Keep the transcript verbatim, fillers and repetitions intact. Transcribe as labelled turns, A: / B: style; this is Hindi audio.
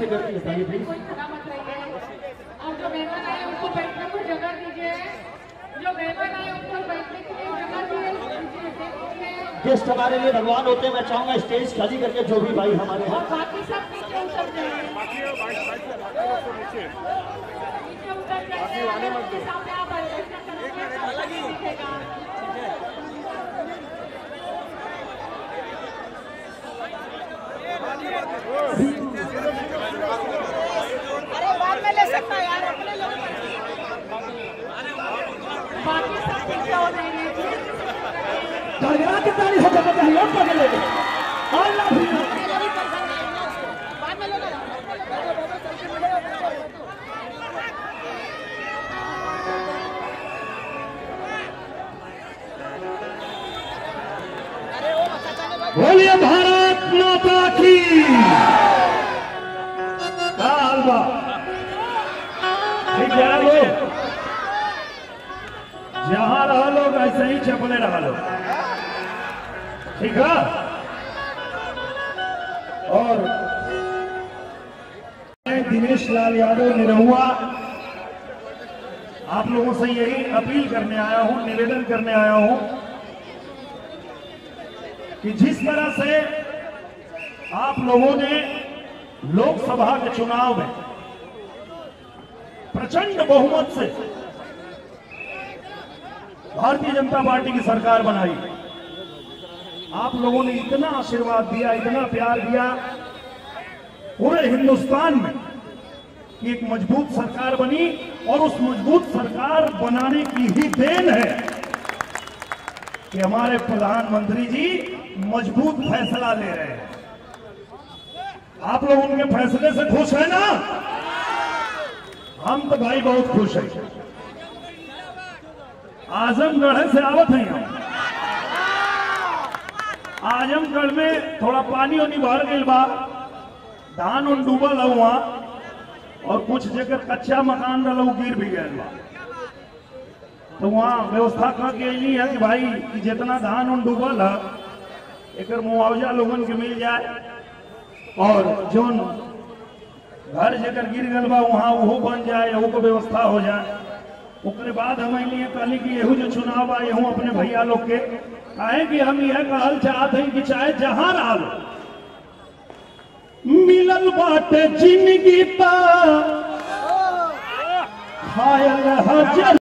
A: करती है, बताइए प्लीज।
B: और जो मेहमान आए उनको बैठने को जगह दीजिए, जो मेहमान आए उनको बैठने के लिए जगह दीजिए।
A: गेस्ट हमारे लिए भगवान होते हैं। मैं चाहूंगा स्टेज खाली करके जो भी भाई हमारे हैं,
B: बाकी सब नीचे उतर जाए, नीचे उतर जाए, सामने आप दिखेगा। अरे बाद में ले सकता है यार, अपने लोग बाकी सब पीछे हो जाएंगे।
A: की तारीफ हो जाता है, लोग पकड़ लेंगे।
B: बाद में लेना
A: बोलिए भारत माता की। कालबा ठीक है लोग, जहां रहा लोग ऐसे ही चपले रहा लोग, ठीक है। और मैं दिनेश लाल यादव निरहुआ आप लोगों से यही अपील करने आया हूं, निवेदन करने आया हूं कि जिस तरह से आप लोगों ने लोकसभा के चुनाव में प्रचंड बहुमत से भारतीय जनता पार्टी की सरकार बनाई, आप लोगों ने इतना आशीर्वाद दिया, इतना प्यार दिया पूरे हिंदुस्तान में कि एक मजबूत सरकार बनी। और उस मजबूत सरकार बनाने की ही देन है कि हमारे प्रधानमंत्री जी मजबूत फैसला ले रहे हैं। आप लोग उनके फैसले से खुश हैं ना? हम तो भाई बहुत खुश हैं। आजमगढ़ से आवत हैं हम। आजमगढ़ में थोड़ा पानी उनी भर गई बा, धान उन डूबल हुआ और कुछ जगह कच्चा मकान रहा गिर भी गया बा। तो वहां व्यवस्था करके यही है कि भाई कि जितना धान उन डूबल है एक मुआवजा लोगन के मिल जाए, और जो घर जगह गिर गल बा वहां वो बन जाए, वो को व्यवस्था हो जाए। उसके बाद हम लिए कहली कि यहू जो चुनाव बा यहू अपने भैया लोग के काहे कि हम यह कहल चाहते हैं कि चाहे जहां रहा मिलल बाटे जिंदगी पा खायल हजर